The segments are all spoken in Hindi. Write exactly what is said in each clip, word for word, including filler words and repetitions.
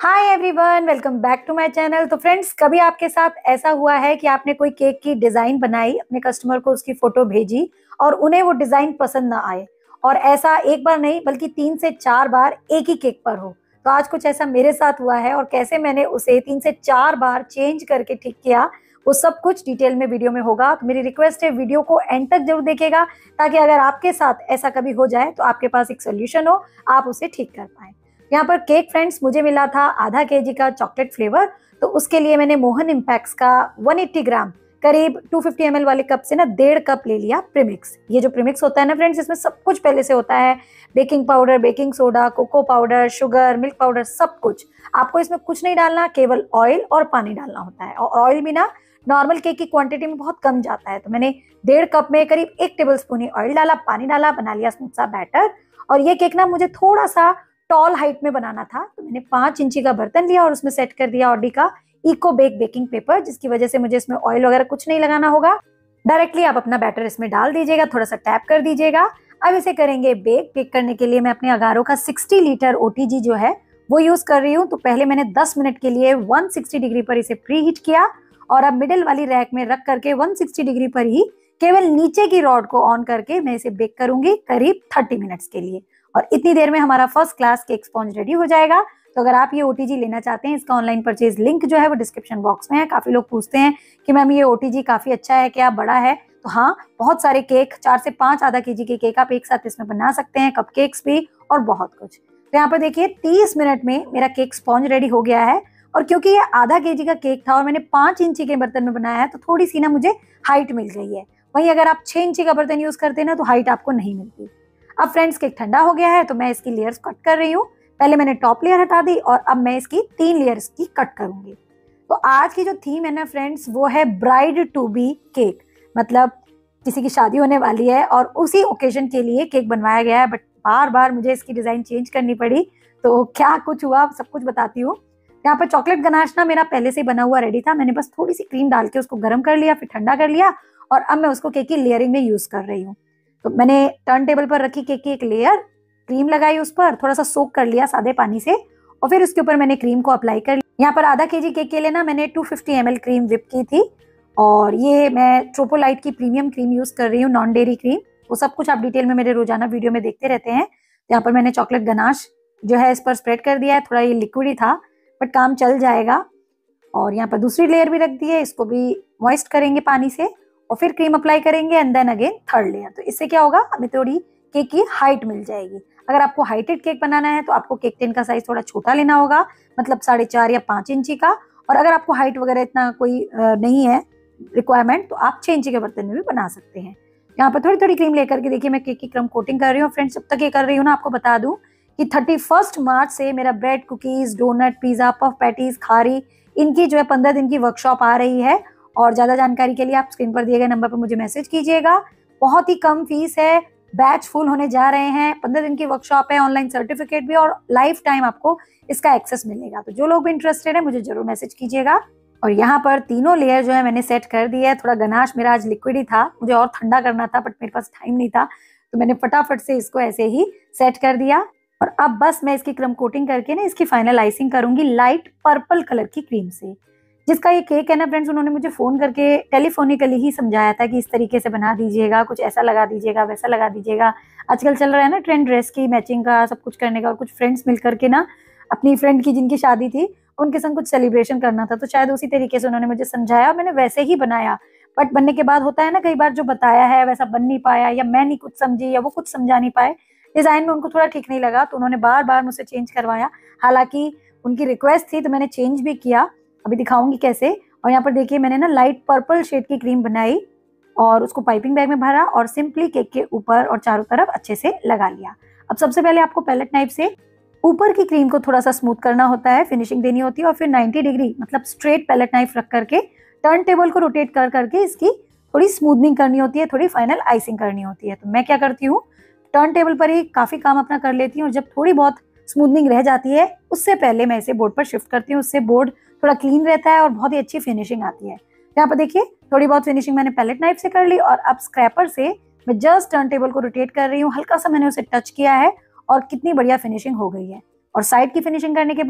Hi everyone, welcome back to my channel. तो फ्रेंड्स, कभी आपके साथ ऐसा हुआ है कि आपने कोई केक की डिजाइन बनाई, अपने कस्टमर को उसकी फोटो भेजी और उन्हें वो डिजाइन पसंद ना आए, और ऐसा एक बार नहीं बल्कि तीन से चार बार एक ही केक पर हो। तो आज कुछ ऐसा मेरे साथ हुआ है और कैसे मैंने उसे तीन से चार बार चेंज करके ठीक किया, वो सब कुछ डिटेल में वीडियो में होगा। तो मेरी रिक्वेस्ट है, वीडियो को एंड तक जरूर देखिएगा, ताकि अगर आपके साथ ऐसा कभी हो जाए तो आपके पास एक सोल्यूशन हो, आप उसे ठीक कर पाए। यहाँ पर केक फ्रेंड्स मुझे मिला था आधा केजी का चॉकलेट फ्लेवर। तो उसके लिए मैंने मोहन इम्पैक्ट्स का एक सौ अस्सी ग्राम करीब दो सौ पचास एम एल वाले कप से ना डेढ़ कप ले लिया प्रीमिक्स। ये जो प्रीमिक्स होता है ना फ्रेंड्स, इसमें सब कुछ पहले से होता है। Baking powder, baking soda, cocoa powder, sugar, milk powder, सब कुछ। आपको इसमें कुछ नहीं डालना, केवल ऑयल और पानी डालना होता है। और ऑयल भी ना नॉर्मल केक की क्वांटिटी में बहुत कम जाता है। तो मैंने डेढ़ कप में करीब एक टेबल स्पून ऑयल डाला, पानी डाला, बना लिया स्मूथ सा बैटर। और ये केक ना मुझे थोड़ा सा टॉल हाइट में बनाना था, तो मैंने पांच इंची का बर्तन लिया और उसमें सेट कर दिया ऑडी का इको बेक बेकिंग पेपर, जिसकी वजह से मुझे इसमें ऑयल वगैरह कुछ नहीं लगाना होगा। डायरेक्टली आप अपना बैटर इसमें डाल दीजिएगा, थोड़ा सा टैप कर दीजिएगा। अब इसे करेंगे बेक। बेक करने के लिए मैं अपने अगारो का साठ लीटर ओटीजी जो है वो यूज कर रही हूँ। तो पहले मैंने दस मिनट के लिए एक सौ साठ डिग्री पर इसे प्री हीट किया, और अब मिडिल वाली रैक में रख करके एक सौ साठ डिग्री पर ही केवल नीचे की रॉड को ऑन करके मैं इसे बेक करूंगी करीब तीस मिनट्स के लिए। और इतनी देर में हमारा first class cake sponge ready हो जाएगा। तो अगर आप ये ओटीजी लेना चाहते हैं, इसका ऑनलाइन परचेज लिंक जो है वो डिस्क्रिप्शन बॉक्स में है। काफी लोग पूछते हैं कि मैम ये ओटीजी काफी अच्छा है क्या, बड़ा है? तो हाँ, बहुत सारे केक, चार से पांच आधा केजी के केक आप एक साथ इसमें बना सकते हैं, कप केक्स भी और बहुत कुछ। तो यहाँ पर देखिए तीस मिनट में मेरा केक स्पॉन्ज रेडी हो गया है। और क्योंकि ये आधा केजी का केक था और मैंने पांच इंची के बर्तन में बनाया है, तो थोड़ी सी ना मुझे हाइट मिल गई है। वहीं अगर आप छह इंची का बर्तन यूज करते हैं ना, तो हाइट आपको नहीं मिलती। अब फ्रेंड्स, केक ठंडा हो गया है, तो मैं इसकी लेयर्स कट कर रही हूँ। पहले मैंने टॉप लेयर हटा दी और अब मैं इसकी तीन लेयर्स की कट करूंगी। तो आज की जो थीम है ना फ्रेंड्स, वो है ब्राइड टू बी केक। मतलब किसी की शादी होने वाली है और उसी ओकेजन के लिए केक बनवाया गया है। बट बार बार मुझे इसकी डिजाइन चेंज करनी पड़ी, तो क्या कुछ हुआ सब कुछ बताती हूँ। यहाँ पर चॉकलेट गनाश ना मेरा पहले से बना हुआ रेडी था। मैंने बस थोड़ी सी क्रीम डाल के उसको गर्म कर लिया, फिर ठंडा कर लिया, और अब मैं उसको केक की लेयरिंग में यूज कर रही हूँ। तो मैंने टर्न टेबल पर रखी केक की एक लेयर, क्रीम लगाई उस पर, थोड़ा सा सोक कर लिया सादे पानी से, और फिर उसके ऊपर मैंने क्रीम को अप्लाई कर लिया। यहाँ पर आधा केजी केक के लिए ना मैंने दो सौ पचास एम एल क्रीम विप की थी, और ये मैं ट्रोपोलाइट की प्रीमियम क्रीम यूज कर रही हूँ, नॉन डेयरी क्रीम। वो सब कुछ आप डिटेल में मेरे रोजाना वीडियो में देखते रहते हैं। यहाँ पर मैंने चॉकलेट गनाश जो है इस पर स्प्रेड कर दिया है। थोड़ा ये लिक्विड ही था, बट काम चल जाएगा। और यहाँ पर दूसरी लेयर भी रख दी है, इसको भी मॉइस्ट करेंगे पानी से, और फिर क्रीम अप्लाई करेंगे, and then again third layer. तो इससे क्या होगा, हमें थोड़ी केक की हाइट मिल जाएगी। अगर आपको हाइटेड केक बनाना है तो आपको केक टिन का साइज थोड़ा छोटा लेना होगा, मतलब साढ़े चार या पांच इंची का। और अगर आपको हाइट वगैरह इतना कोई नहीं है रिक्वायरमेंट, तो आप छह इंची के बर्तन में भी बना सकते हैं। यहाँ पर थोड़ी थोड़ी क्रीम लेकर के देखिए मैं केक की क्रम कोटिंग कर रही हूँ। फ्रेंड्स, जब तक ये कर रही हूँ ना, आपको बता दूं कि थर्टी फर्स्ट मार्च से मेरा bread, cookies, donut, pizza, puff patties, खारी, इनकी जो है पंद्रह दिन की वर्कशॉप आ रही है। और ज्यादा जानकारी के लिए आप स्क्रीन पर दिए गए नंबर पर मुझे मैसेज कीजिएगा। बहुत ही कम फीस है, बैच फुल होने जा रहे हैं, पंद्रह दिन की वर्कशॉप है, ऑनलाइन सर्टिफिकेट भी, और लाइफ टाइम आपको इसका एक्सेस मिलेगा। तो जो लोग भी इंटरेस्टेड है मुझे जरूर मैसेज कीजिएगा। और यहाँ पर तीनों लेयर जो है मैंने सेट कर दिया है। थोड़ा गनाश मेरा आज लिक्विड ही था, मुझे और ठंडा करना था, बट मेरे पास टाइम नहीं था, तो मैंने फटाफट से इसको ऐसे ही सेट कर दिया। और अब बस मैं इसकी क्रम कोटिंग करके ना इसकी फाइनल आइसिंग करूंगी लाइट पर्पल कलर की क्रीम से। जिसका ये केक है ना फ्रेंड्स, उन्होंने मुझे फोन करके टेलीफोनिकली ही समझाया था कि इस तरीके से बना दीजिएगा, कुछ ऐसा लगा दीजिएगा, वैसा लगा दीजिएगा। आजकल चल रहा है ना ट्रेंड ड्रेस की मैचिंग का, सब कुछ करने का। और कुछ फ्रेंड्स मिल करके ना अपनी फ्रेंड की जिनकी शादी थी, उनके संग कुछ सेलिब्रेशन करना था, तो शायद उसी तरीके से उन्होंने मुझे समझाया, मैंने वैसे ही बनाया। बट बनने के बाद होता है ना, कई बार जो बताया है वैसा बन नहीं पाया, या मैं नहीं कुछ समझी, या वो कुछ समझा नहीं पाए, डिजाइन में उनको थोड़ा ठीक नहीं लगा, तो उन्होंने बार बार मुझसे चेंज करवाया। हालांकि उनकी रिक्वेस्ट थी तो मैंने चेंज भी किया, अभी दिखाऊंगी कैसे। और यहाँ पर देखिए मैंने ना लाइट पर्पल शेड की क्रीम बनाई और उसको पाइपिंग बैग में भरा, और सिंपली केक के ऊपर और चारों तरफ अच्छे से लगा लिया। अब सबसे पहले आपको पैलेट नाइफ से ऊपर की क्रीम को थोड़ा सा स्मूथ करना होता है, फिनिशिंग देनी होती है, और फिर नब्बे डिग्री मतलब स्ट्रेट पैलेट नाइफ रख करके टर्न टेबल को रोटेट कर करके इसकी थोड़ी स्मूथनिंग करनी होती है, थोड़ी फाइनल आइसिंग करनी होती है। तो मैं क्या करती हूँ, टर्न टेबल पर ही काफी काम अपना कर लेती हूँ, और जब थोड़ी बहुत स्मूथनिंग रह जाती है उससे पहले मैं इसे बोर्ड पर शिफ्ट करती हूँ। उससे बोर्ड थोड़ा क्लीन रहता है और बहुत ही अच्छी फिनिशिंग आती है। यहाँ पर देखिए थोड़ी बहुत फिनिशिंग मैंने पैलेट नाइफ से कर ली, और अब स्क्रैपर से मैं जस्ट टर्न टेबल को रोटेट कर रही हूँ, हल्का सा मैंने उसे टच किया है, और कितनी बढ़िया फिनिशिंग हो गई है। और साइड की फिनिशिंग करने के बाद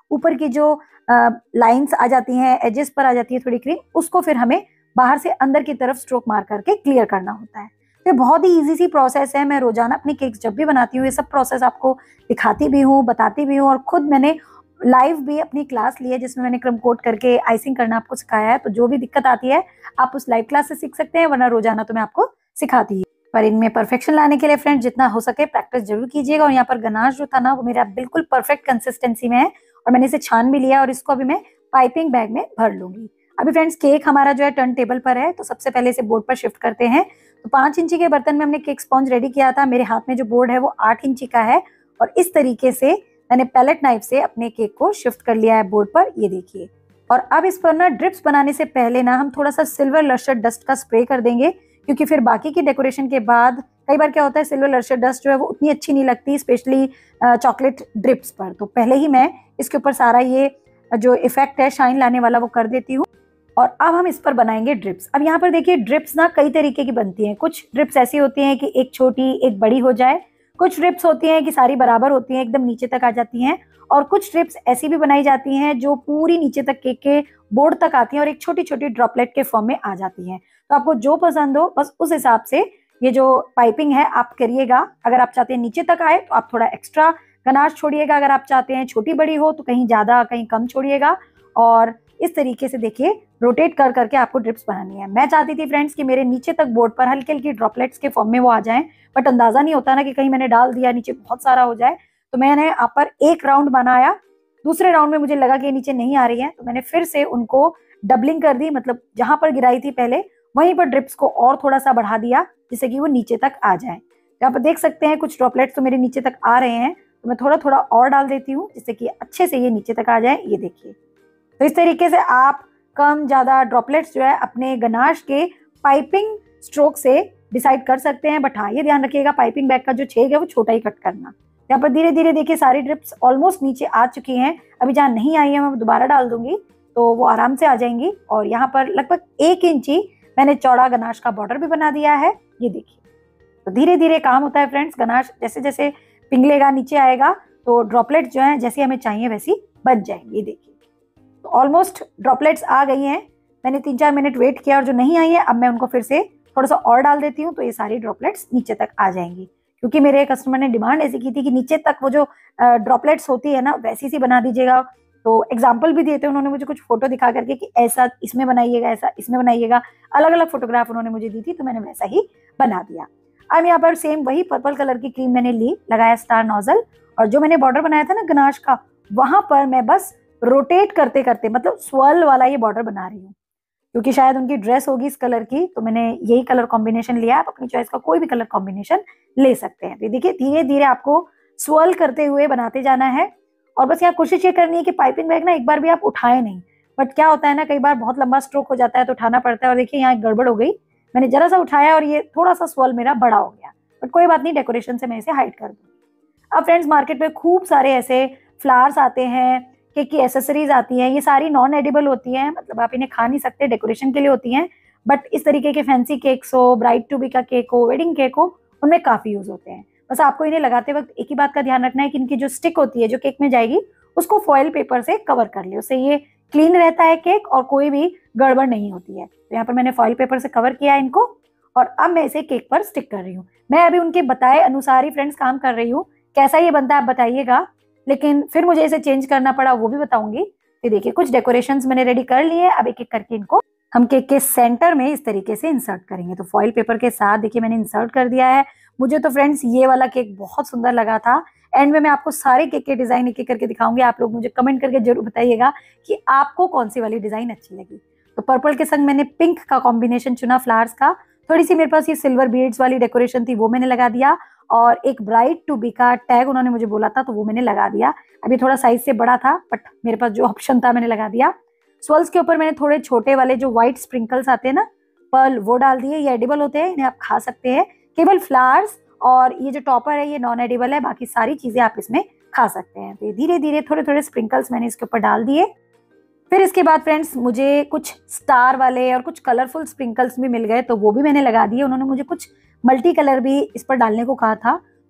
ऊपर की जो लाइंस आ जाती हैं, एजेस पर आ जाती है थोड़ी क्रीम, उसको फिर हमें बाहर से अंदर की तरफ स्ट्रोक मार करके क्लियर करना होता है। तो बहुत ही इजी सी प्रोसेस है। मैं रोजाना अपनी केक्स जब भी बनाती हूँ ये सब प्रोसेस आपको दिखाती भी हूँ, बताती भी हूँ, और खुद मैंने लाइव भी अपनी क्लास ली है जिसमें मैंने क्रम कोट करके आइसिंग करना आपको सिखाया है। तो जो भी दिक्कत आती है आप उस लाइव क्लास से सीख सकते हैं, वरना रोजाना तो मैं आपको सिखाती हूँ। पर इनमें परफेक्शन लाने के लिए फ्रेंड्स जितना हो सके प्रैक्टिस जरूर कीजिएगा। और यहाँ पर गनाश जो था ना वो मेरा बिल्कुल परफेक्ट कंसिस्टेंसी में है, और मैंने इसे छान भी लिया और इसको अभी मैं पाइपिंग बैग में भर लूंगी। अभी फ्रेंड्स केक हमारा जो है टर्न टेबल पर है, तो सबसे पहले इसे बोर्ड पर शिफ्ट करते हैं। तो पांच इंची के बर्तन में हमने केक स्पॉन्ज रेडी किया था। मेरे हाथ में जो बोर्ड है वो आठ इंची का है, और इस तरीके से मैंने पैलेट नाइफ से अपने केक को शिफ्ट कर लिया है बोर्ड पर, ये देखिए। और अब इस पर ना ड्रिप्स बनाने से पहले ना हम थोड़ा सा सिल्वर लर्शर डस्ट का स्प्रे कर देंगे, क्योंकि फिर बाकी की डेकोरेशन के बाद कई बार क्या होता है सिल्वर लर्शर डस्ट जो है वो उतनी अच्छी नहीं लगती, स्पेशली चॉकलेट ड्रिप्स पर। तो पहले ही मैं इसके ऊपर सारा ये जो इफेक्ट है शाइन लाने वाला वो कर देती हूँ। और अब हम इस पर बनाएंगे ड्रिप्स। अब यहाँ पर देखिए ड्रिप्स ना कई तरीके की बनती हैं। कुछ ड्रिप्स ऐसी होती हैं कि एक छोटी एक बड़ी हो जाए, कुछ ड्रिप्स होती हैं कि सारी बराबर होती हैं, एकदम नीचे तक आ जाती हैं, और कुछ ड्रिप्स ऐसी भी बनाई जाती हैं जो पूरी नीचे तक केक के बोर्ड तक आती हैं और एक छोटी छोटी ड्रॉपलेट के फॉर्म में आ जाती हैं। तो आपको जो पसंद हो बस उस हिसाब से ये जो पाइपिंग है आप करिएगा। अगर आप चाहते हैं नीचे तक आए तो आप थोड़ा एक्स्ट्रा गनाश छोड़िएगा, अगर आप चाहते हैं छोटी बड़ी हो तो कहीं ज्यादा कहीं कम छोड़िएगा। और इस तरीके से देखिए रोटेट कर करके आपको ड्रिप्स बनानी है। मैं चाहती थी फ्रेंड्स कि मेरे नीचे तक बोर्ड पर हल्की हल्की ड्रॉपलेट्स के फॉर्म में वो आ जाएं, बट अंदाजा नहीं होता ना कि कहीं मैंने डाल दिया नीचे बहुत सारा हो जाए। तो मैंने यहाँ पर एक राउंड बनाया, दूसरे राउंड में मुझे लगा कि नीचे नहीं आ रही है, तो मैंने फिर से उनको डबलिंग कर दी, मतलब जहां पर गिराई थी पहले वहीं पर ड्रिप्स को और थोड़ा सा बढ़ा दिया जिससे कि वो नीचे तक आ जाए। यहाँ पर देख सकते हैं कुछ ड्रॉपलेट्स तो मेरे नीचे तक आ रहे हैं, तो मैं थोड़ा थोड़ा और डाल देती हूँ जिससे कि अच्छे से ये नीचे तक आ जाए। ये देखिए, तो इस तरीके से आप कम ज्यादा ड्रॉपलेट्स जो है अपने गनाश के पाइपिंग स्ट्रोक से डिसाइड कर सकते हैं। बट हाँ ये ध्यान रखिएगा पाइपिंग बैग का जो छेद है वो छोटा ही कट करना। यहाँ पर धीरे धीरे देखिए सारी ड्रिप्स ऑलमोस्ट नीचे आ चुकी हैं। अभी जहाँ नहीं आई है मैं दोबारा डाल दूंगी तो वो आराम से आ जाएंगी। और यहाँ पर लगभग एक इंची मैंने चौड़ा गनाश का बॉर्डर भी बना दिया है, ये देखिए। तो धीरे धीरे काम होता है फ्रेंड्स, गनाश जैसे जैसे पिघलेगा नीचे आएगा तो ड्रॉपलेट जो है जैसी हमें चाहिए वैसी बन जाएंगी। ये देखिए तो ऑलमोस्ट ड्रॉपलेट्स आ गई हैं। मैंने तीन चार मिनट वेट किया और जो नहीं आई है अब मैं उनको फिर से थोड़ा सा और डाल देती हूँ, तो ये सारी ड्रॉपलेट्स नीचे तक आ जाएंगी। क्योंकि मेरे कस्टमर ने डिमांड ऐसी की थी कि नीचे तक वो जो ड्रॉपलेट्स होती है ना वैसी सी बना दीजिएगा। तो एग्जाम्पल भी दिए थे उन्होंने मुझे कुछ फोटो दिखा करके कि ऐसा इसमें बनाइएगा, ऐसा इसमें बनाइएगा, अलग अलग फोटोग्राफ उन्होंने मुझे दी थी, तो मैंने वैसा ही बना दिया। अब यहाँ पर सेम वही पर्पल कलर की क्रीम मैंने ली, लगाया स्टार नोजल, और जो मैंने बॉर्डर बनाया था ना गनाश का वहां पर मैं बस रोटेट करते करते मतलब स्वर्ल वाला ये बॉर्डर बना रही हूँ। क्योंकि शायद उनकी ड्रेस होगी इस कलर की, तो मैंने यही कलर कॉम्बिनेशन लिया। आप अपनी चॉइस का कोई भी कलर कॉम्बिनेशन ले सकते हैं। तो देखिए धीरे धीरे आपको स्वर्ल करते हुए बनाते जाना है। और बस यहाँ कोशिश ये करनी है कि पाइपिंग बैग ना एक बार भी आप उठाए नहीं। बट क्या होता है ना कई बार बहुत लंबा स्ट्रोक हो जाता है तो उठाना पड़ता है। और देखिए यहाँ एक गड़बड़ हो गई, मैंने जरा सा उठाया और ये थोड़ा सा स्वर्ल मेरा बड़ा हो गया, बट कोई बात नहीं, डेकोरेशन से मैं इसे हाइड कर दूंगी। अब फ्रेंड्स मार्केट में खूब सारे ऐसे फ्लावर्स आते हैं, केक की एसेसरीज आती हैं, ये सारी नॉन एडिबल होती हैं, मतलब आप इन्हें खा नहीं सकते, डेकोरेशन के लिए होती हैं। बट इस तरीके के फैंसी केक्स हो, ब्राइड टू बी का केक हो, वेडिंग केक हो, उनमें काफी यूज होते हैं। बस आपको इन्हें लगाते वक्त एक ही बात का ध्यान रखना है कि इनकी जो स्टिक होती है जो केक में जाएगी उसको फॉइल पेपर से कवर कर ले, उससे ये क्लीन रहता है केक और कोई भी गड़बड़ नहीं होती है। तो यहाँ पर मैंने फॉइल पेपर से कवर किया इनको और अब मैं इसे केक पर स्टिक कर रही हूँ। मैं अभी उनके बताए अनुसार ही फ्रेंड्स काम कर रही हूँ, कैसा ये बनता है आप बताइएगा, लेकिन फिर मुझे इसे चेंज करना पड़ा वो भी बताऊंगी। तो देखिए कुछ डेकोरेशंस मैंने रेडी कर लिए, अब एक एक करके इनको हम केक के सेंटर में इस तरीके से इंसर्ट करेंगे। तो फॉइल पेपर के साथ देखिए मैंने इंसर्ट कर दिया है। मुझे तो फ्रेंड्स ये वाला केक बहुत सुंदर लगा था। एंड में मैं आपको सारे केक के डिजाइन एक एक करके दिखाऊंगी, आप लोग मुझे कमेंट करके जरूर बताइएगा कि आपको कौन सी वाली डिजाइन अच्छी लगी। तो पर्पल के संग मैंने पिंक का कॉम्बिनेशन चुना फ्लावर्स का, थोड़ी सी मेरे पास ये सिल्वर बीड्स वाली डेकोरेशन थी वो मैंने लगा दिया, और एक ब्राइड टू बी का टैग उन्होंने मुझे बोला था तो वो मैंने लगा दिया। अभी थोड़ा साइज से बड़ा था बट मेरे पास जो ऑप्शन था मैंने लगा दिया। स्वर्ल्स के ऊपर मैंने थोड़े छोटे वाले जो व्हाइट स्प्रिंकल्स आते हैं ना पर्ल, वो डाल दिए। ये एडिबल होते हैं, इन्हें आप खा सकते हैं। केवल फ्लावर्स और ये जो टॉपर है ये नॉन एडिबल है, बाकी सारी चीजें आप इसमें खा सकते हैं। तो धीरे धीरे थोड़े थोड़े स्प्रिंकल्स मैंने इसके ऊपर डाल दिए। फिर इसके बाद फ्रेंड्स मुझे कुछ स्टार वाले और कुछ कलरफुल स्प्रिंकल्स भी मिल गए तो वो भी मैंने लगा दिए। उन्होंने मुझे कुछ मल्टी कलर भी इस पर डालने को कहा था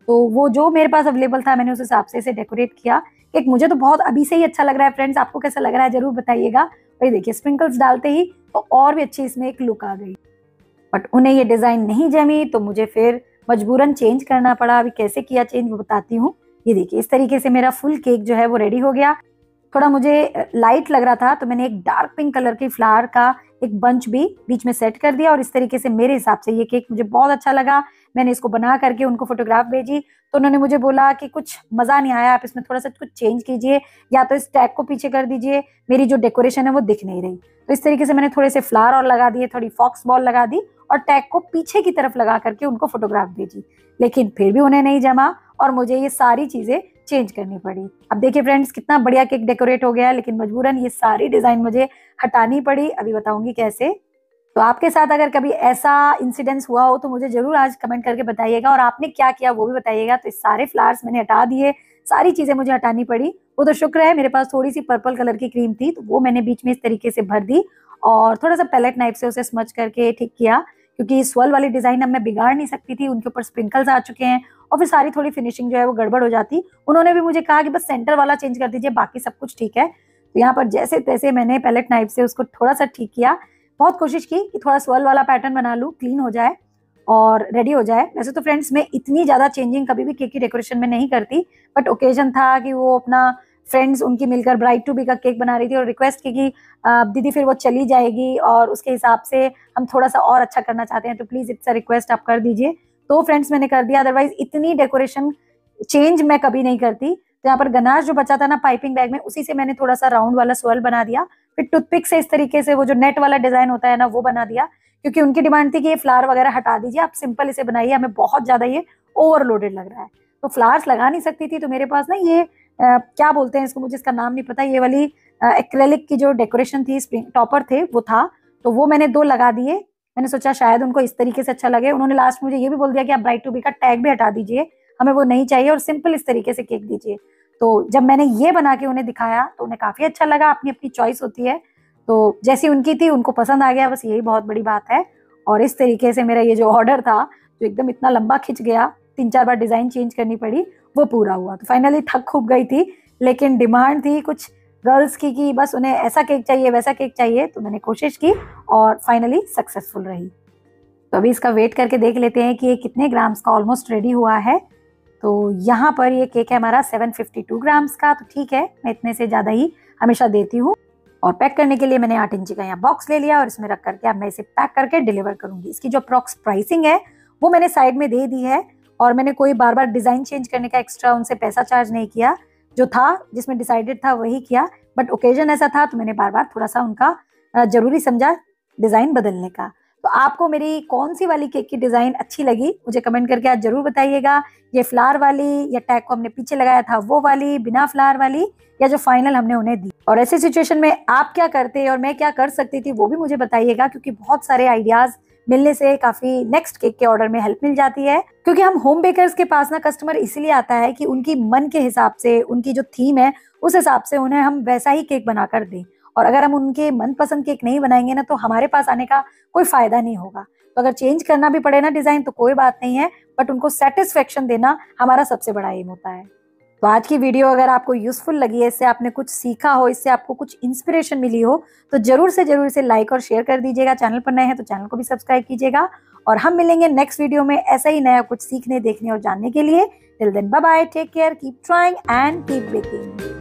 तो वो जो मेरे पास अवेलेबल था मैंने उस हिसाब से इसे डेकोरेट किया। केक मुझे तो बहुत अभी से ही अच्छा लग रहा है फ्रेंड्स, आपको कैसा लग रहा है जरूर बताइएगा। भाई देखिए स्प्रिंकल्स डालते ही तो और भी अच्छी इसमें एक लुक आ गई, बट उन्हें ये डिजाइन नहीं जमी तो मुझे फिर मजबूरन चेंज करना पड़ा। अभी कैसे किया चेंज वो बताती हूँ। ये देखिए इस तरीके से मेरा फुल केक जो है वो रेडी हो गया। थोड़ा मुझे लाइट लग रहा था तो मैंने एक डार्क पिंक कलर की फ्लावर का एक बंच भी बीच में सेट कर दिया, और इस तरीके से मेरे हिसाब से ये केक मुझे बहुत अच्छा लगा। मैंने इसको बना करके उनको फोटोग्राफ भेजी तो उन्होंने मुझे बोला कि कुछ मजा नहीं आया, आप इसमें थोड़ा सा कुछ चेंज कीजिए, या तो इस टैग को पीछे कर दीजिए, मेरी जो डेकोरेशन है वो दिख नहीं रही। तो इस तरीके से मैंने थोड़े से फ्लावर और लगा दिए, थोड़ी फॉक्स बॉल लगा दी और टैग को पीछे की तरफ लगा करके उनको फोटोग्राफ भेजी, लेकिन फिर भी उन्हें नहीं जमा और मुझे ये सारी चीजें चेंज करनी पड़ी। अब देखिए फ्रेंड्स कितना बढ़िया केक डेकोरेट हो गया है, लेकिन मजबूरन ये सारी डिजाइन मुझे हटानी पड़ी। अभी बताऊंगी कैसे। तो आपके साथ अगर कभी ऐसा इंसिडेंस हुआ हो तो मुझे जरूर आज कमेंट करके बताइएगा, और आपने क्या किया वो भी बताइएगा। तो इस सारे फ्लावर्स मैंने हटा दिए, सारी चीजें मुझे हटानी पड़ी। वो तो शुक्र है मेरे पास थोड़ी सी पर्पल कलर की क्रीम थी, तो वो मैंने बीच में इस तरीके से भर दी और थोड़ा सा पैलेट नाइफ से उसे स्मच करके ठीक किया, क्योंकि स्वर्ल वाली डिजाइन अब मैं बिगाड़ नहीं सकती थी, उनके ऊपर स्प्रिंकल्स आ चुके हैं और फिर सारी थोड़ी फिनिशिंग जो है वो गड़बड़ हो जाती। उन्होंने भी मुझे कहा कि बस सेंटर वाला चेंज कर दीजिए, बाकी सब कुछ ठीक है। तो यहाँ पर जैसे तैसे मैंने पैलेट नाइफ से उसको थोड़ा सा ठीक किया। बहुत कोशिश की कि थोड़ा स्वर्ल वाला पैटर्न बना लूँ, क्लीन हो जाए और रेडी हो जाए। वैसे तो फ्रेंड्स मैं इतनी ज्यादा चेंजिंग कभी भी केक की डेकोरेशन में नहीं करती, बट ओकेजन था कि वो अपना फ्रेंड्स उनकी मिलकर ब्राइड टू बी का केक बना रही थी और रिक्वेस्ट की कि दीदी फिर वो चली जाएगी और उसके हिसाब से हम थोड़ा सा और अच्छा करना चाहते हैं, तो प्लीज इट्स अ रिक्वेस्ट आप कर दीजिए। तो फ्रेंड्स मैंने कर दिया, अदरवाइज इतनी डेकोरेशन चेंज मैं कभी नहीं करती। तो यहाँ पर गनाश जो बचा था ना पाइपिंग बैग में, उसी से मैंने थोड़ा सा राउंड वाला स्वर्ल बना दिया, फिर टूथपिक से इस तरीके से वो जो नेट वाला डिजाइन होता है ना वो बना दिया, क्योंकि उनकी डिमांड थी कि ये फ्लावर वगैरह हटा दीजिए, आप सिंपल इसे बनाइए, हमें बहुत ज्यादा ये ओवरलोडेड लग रहा है। तो फ्लावर्स लगा नहीं सकती थी, तो मेरे पास ना ये आ, क्या बोलते हैं इसको, मुझे इसका नाम नहीं पता, ये वाली एक्रेलिक की जो डेकोरेशन थी, स्प्रिंग टॉपर थे वो था, तो वो मैंने दो लगा दिए। मैंने सोचा शायद उनको इस तरीके से अच्छा लगे। उन्होंने लास्ट मुझे ये भी बोल दिया कि आप ब्राइड टू बी का टैग भी हटा दीजिए, हमें वो नहीं चाहिए और सिंपल इस तरीके से केक दीजिए। तो जब मैंने ये बना के उन्हें दिखाया तो उन्हें काफी अच्छा लगा। अपनी अपनी चॉइस होती है, तो जैसी उनकी थी उनको पसंद आ गया, बस यही बहुत बड़ी बात है। और इस तरीके से मेरा ये जो ऑर्डर था जो एकदम इतना लंबा खिंच गया, तीन चार बार डिजाइन चेंज करनी पड़ी, वो पूरा हुआ। तो फाइनली थक खूब गई थी, लेकिन डिमांड थी कुछ गर्ल्स की कि बस उन्हें ऐसा केक चाहिए वैसा केक चाहिए, तो मैंने कोशिश की और फाइनली सक्सेसफुल रही। तो अभी इसका वेट करके देख लेते हैं कि ये कितने ग्राम्स का ऑलमोस्ट रेडी हुआ है। तो यहाँ पर ये केक है हमारा सात सौ बावन ग्राम्स का, तो ठीक है, मैं इतने से ज़्यादा ही हमेशा देती हूँ। और पैक करने के लिए मैंने आठ इंची का यहाँ बॉक्स ले लिया और इसमें रख करके अब मैं इसे पैक करके डिलीवर करूंगी। इसकी जो अप्रॉक्स प्राइसिंग है वो मैंने साइड में दे दी है, और मैंने कोई बार बार डिज़ाइन चेंज करने का एक्स्ट्रा उनसे पैसा चार्ज नहीं किया, जो था जिसमें डिसाइडेड था वही किया। बट ओकेजन ऐसा था तो मैंने बार बार थोड़ा सा उनका जरूरी समझा डिज़ाइन बदलने का। तो आपको मेरी कौन सी वाली केक की डिज़ाइन अच्छी लगी मुझे कमेंट करके आज जरूर बताइएगा। ये फ्लावर वाली, या टैग को हमने पीछे लगाया था वो वाली, बिना फ्लावर वाली, या जो फाइनल हमने उन्हें दी। और ऐसी सिचुएशन में आप क्या करते और मैं क्या कर सकती थी वो भी मुझे बताइएगा, क्योंकि बहुत सारे आइडियाज मिलने से काफी नेक्स्ट केक के ऑर्डर में हेल्प मिल जाती है। क्योंकि हम होम बेकर्स के पास ना कस्टमर इसीलिए आता है कि उनकी मन के हिसाब से, उनकी जो थीम है उस हिसाब से उन्हें हम वैसा ही केक बना कर दें, और अगर हम उनके मनपसंद केक नहीं बनाएंगे ना तो हमारे पास आने का कोई फायदा नहीं होगा। तो अगर चेंज करना भी पड़े ना डिजाइन तो कोई बात नहीं है, बट उनको सेटिस्फेक्शन देना हमारा सबसे बड़ा एम होता है। तो आज की वीडियो अगर आपको यूजफुल लगी है, इससे आपने कुछ सीखा हो, इससे आपको कुछ इंस्पिरेशन मिली हो, तो जरूर से जरूर इसे लाइक और शेयर कर दीजिएगा। चैनल पर नए हैं तो चैनल को भी सब्सक्राइब कीजिएगा, और हम मिलेंगे नेक्स्ट वीडियो में ऐसा ही नया कुछ सीखने, देखने और जानने के लिए। Till then bye bye, take care, keep trying and keep baking.